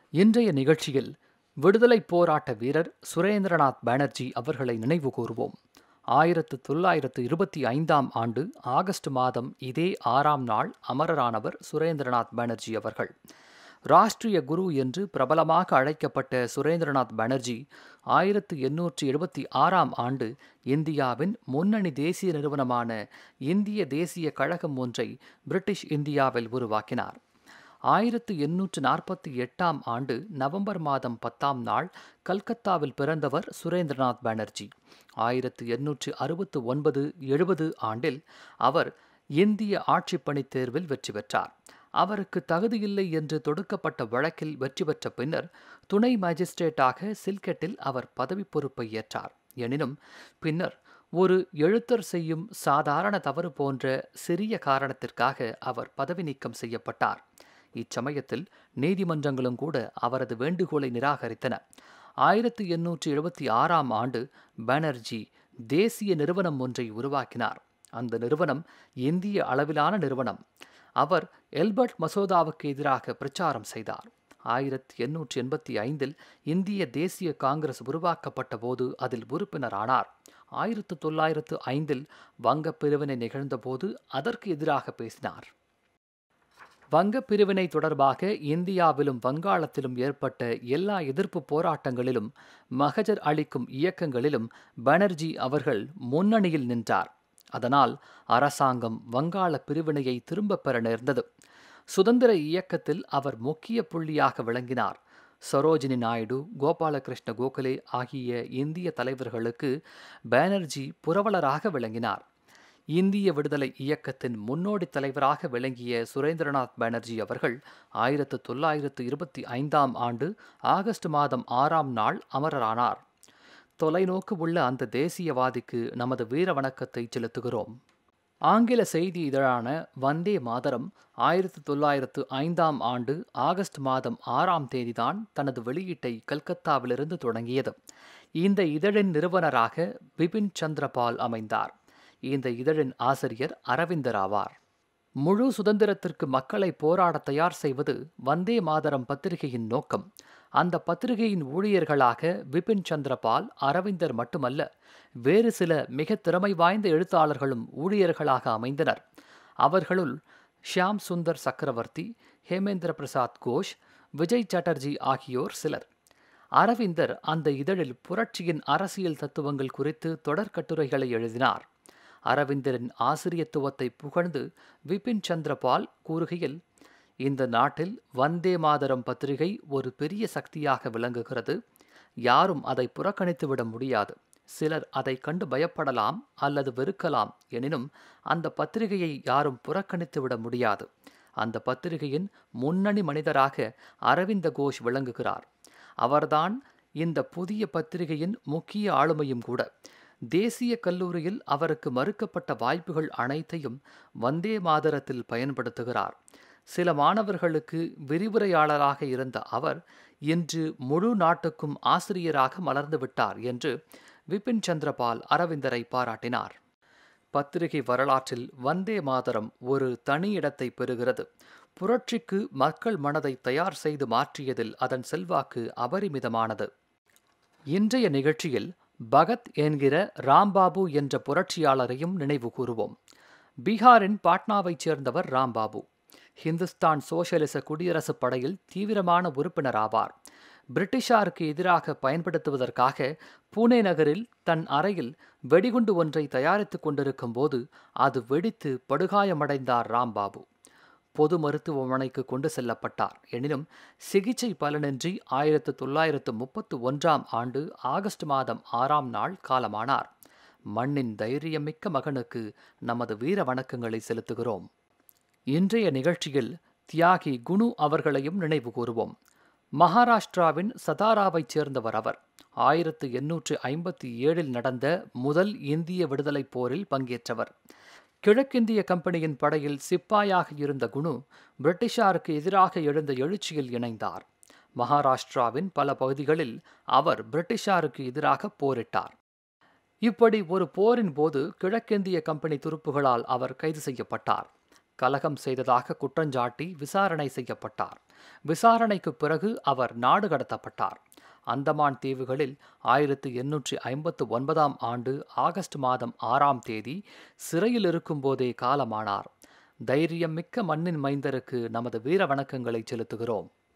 இன்றைய நிகழ்ச்சியில் விடுதலைப் போராட்ட வீரர் சுரேந்திரநாத் பானர்ஜி அவர்களை நினைவு கூறுவோம். 1925ஆம் ஆண்டு ஆகஸ்ட் மாதம் இதே 6ஆம் நாள் அமரரானவர் சுரேந்திரநாத் பானர்ஜி அவர்கள். ராஷ்டிரிய குரு என்று பிரபலமாக அழைக்கப்பட்ட சுரேந்திரநாத் பானர்ஜி 1876ஆம் ஆண்டு இந்தியாவின் முன்னணி தேசிய நிறுவனமான இந்திய தேசிய கழகம் ஒன்றை பிரிட்டிஷ் இந்தியாவில் உருவாக்கினார். 1848ஆம் ஆண்டு நவம்பர் மாதம் 10ஆம் நாள் கல்கத்தாவில் பிறந்தவர் சுரேந்திரநாத் பானர்ஜி. 1869-70 ஆண்டில் அவர் இந்திய ஆட்சிப்பணித் தேர்வில் வெற்றி பெற்றார். அவருக்கு தகுதியில்லை என்று தொடுக்கப்பட்ட வழக்கில் வெற்றி பெற்ற பின்னர் துணை மாஜிஸ்ட்ரேட்டாக சில்கெட்டில் அவர் பதவி பொறுப்பை ஏற்றார். எனினும் பின்னர் ஒரு எழுத்தர் செய்யும் சாதாரண தவறு போன்ற சிறிய காரணத்திற்காக அவர் பதவி நீக்கம் செய்யப்பட்டார். இச்சமயத்தில் நீதிமன்றங்களும் கூட அவரது வேண்டுகோளை நிராகரித்தன. 1876ஆம் ஆண்டு பானர்ஜி தேசிய நிறுவனம் ஒன்றை உருவாக்கினார். அந்த நிறுவனம் இந்திய அளவிலான நிறுவனம். அவர் எல்பர்ட் மசோதாவுக்கு எதிராக பிரச்சாரம் செய்தார். 1885இல் இந்திய தேசிய காங்கிரஸ் உருவாக்கப்பட்ட போது அதில் உறுப்பினரானார். 1905இல் வங்கப் பிரிவினை நிகழ்ந்தபோது அதற்கு எதிராக பேசினார். வங்கப் பிரிவினை தொடர்பாக இந்தியாவிலும் வங்காளத்திலும் ஏற்பட்ட எல்லா எதிர்ப்பு போராட்டங்களிலும் மகஜர் அளிக்கும் இயக்கங்களிலும் பானர்ஜி அவர்கள் முன்னணியில் நின்றார். அதனால் அரசாங்கம் வங்காள பிரிவினையை திரும்பப் பெற நேர்ந்தது. சுதந்திர இயக்கத்தில் அவர் முக்கிய புள்ளியாக விளங்கினார். சரோஜினி நாயுடு, கோபாலகிருஷ்ண கோகலே ஆகிய இந்திய தலைவர்களுக்கு பானர்ஜி புரவலராக விளங்கினார். இந்திய விடுதலை இயக்கத்தின் முன்னோடி தலைவராக விளங்கிய சுரேந்திரநாத் பானர்ஜி அவர்கள் 1925ஆம் ஆண்டு ஆகஸ்ட் மாதம் 6ஆம் நாள் அமரரானார். தொலைநோக்கு உள்ள அந்த தேசியவாதிக்கு நமது வீர வணக்கத்தை செலுத்துகிறோம். ஆங்கில செய்தி இதழான வந்தே மாதரம் 1905ஆம் ஆண்டு ஆகஸ்ட் மாதம் 6ஆம் தேதிதான் தனது வெளியீட்டை கல்கத்தாவிலிருந்து தொடங்கியது. இந்த இதழின் நிறுவனராக பிபின் சந்திரபால் அமைந்தார். இந்த இதழின் ஆசிரியர் அரவிந்தர் ஆவார். முழு சுதந்திரத்திற்கு மக்களை போராட தயார் செய்வது வந்தே மாதரம் பத்திரிகையின் நோக்கம். அந்த பத்திரிகையின் ஊழியர்களாக பிபின் சந்திரபால், அரவிந்தர் மட்டுமல்ல, வேறு சில மிக திறமை வாய்ந்த எழுத்தாளர்களும் ஊழியர்களாக அமைந்தனர். அவர்களுள் ஷியாம் சுந்தர் சக்கரவர்த்தி, ஹேமேந்திர பிரசாத் கோஷ், விஜய் சாட்டர்ஜி ஆகியோர் சிலர். அரவிந்தர் அந்த இதழில் புரட்சியின் அரசியல் தத்துவங்கள் குறித்து தொடர் கட்டுரைகளை எழுதினார். அரவிந்தரின் ஆசிரியத்துவத்தை புகழ்ந்து விபின் சந்திரபால் கூறுகையில், இந்த நாட்டில் வந்தே மாதரம் பத்திரிகை ஒரு பெரிய சக்தியாக விளங்குகிறது. யாரும் அதை புறக்கணித்துவிட முடியாது. சிலர் அதை கண்டு பயப்படலாம் அல்லது வெறுக்கலாம். எனினும் அந்த பத்திரிகையை யாரும் புறக்கணித்துவிட முடியாது. அந்த பத்திரிகையின் முன்னணி மனிதராக அரவிந்த கோஷ் விளங்குகிறார். அவர்தான் இந்த புதிய பத்திரிகையின் முக்கிய ஆளுமையும் கூட. தேசிய கல்லூரியில் அவருக்கு மறுக்கப்பட்ட வாய்ப்புகள் அனைத்தையும் வந்தே மாதரத்தில் பயன்படுத்துகிறார். சில மாணவர்களுக்கு விரிவுரையாளராக இருந்த அவர் இன்று முழு நாட்டுக்கும் ஆசிரியராக மலர்ந்துவிட்டார் என்று விபின் சந்திரபால் அரவிந்தரை பாராட்டினார். பத்திரிகை வரலாற்றில் வந்தே மாதரம் ஒரு தனி இடத்தை பெறுகிறது. புரட்சிக்கு மக்கள் மனதை தயார் செய்து மாற்றியதில் அதன் செல்வாக்கு அபரிமிதமானது. இன்றைய நிகழ்ச்சியில் பகத் என்கிற ராம்பாபு என்ற புரட்சியாளரையும் நினைவு கூறுவோம். பீகாரின் பாட்னாவைச் சேர்ந்தவர் ராம்பாபு. ஹிந்துஸ்தான் சோசியலிச குடியரசுப் படையில் தீவிரமான உறுப்பினர் ஆவார். பிரிட்டிஷாருக்கு எதிராக பயன்படுத்துவதற்காக பூனே நகரில் தன் அறையில் வெடிகுண்டு ஒன்றை தயாரித்துக் கொண்டிருக்கும் போது அது வெடித்து படுகாயமடைந்தார் ராம்பாபு. பொது மருத்துவமனைக்கு கொண்டு செல்லப்பட்டார். எனினும் சிகிச்சை பலனின்றி 1931ஆம் ஆண்டு ஆகஸ்ட் மாதம் 6ஆம் நாள் காலமானார். மண்ணின் தைரியமிக்க மகனுக்கு நமது வீர வணக்கங்களை செலுத்துகிறோம். இன்றைய நிகழ்ச்சியில் தியாகி குணு அவர்களையும் நினைவு கூறுவோம். மகாராஷ்டிராவின் சதாராவைச் சேர்ந்தவர் அவர். 1857இல் நடந்த முதல் இந்திய விடுதலைப் போரில் பங்கேற்றவர். கிழக்கிந்திய கம்பெனியின் படையில் சிப்பாயாக இருந்த குணு பிரிட்டிஷாருக்கு எதிராக எழுந்த எழுச்சியில் இணைந்தார். மகாராஷ்டிராவின் பல பகுதிகளில் அவர் பிரிட்டிஷாருக்கு எதிராக போரிட்டார். இப்படி ஒரு போரின் போது கிழக்கிந்திய கம்பெனி துருப்புகளால் அவர் கைது செய்யப்பட்டார். கலகம் செய்ததாக குற்றஞ்சாட்டி விசாரணை செய்யப்பட்டார். விசாரணைக்கு பிறகு அவர் நாடு கடத்தப்பட்டார். அந்தமான் தீவுகளில் 1859 ஆண்டு ஆகஸ்ட் மாதம் 6ஆம் தேதி சிறையில் இருக்கும்போதே காலமானார். தைரியம் மிக்க மண்ணின் மைந்தருக்கு நமது வீர வணக்கங்களை செலுத்துகிறோம்.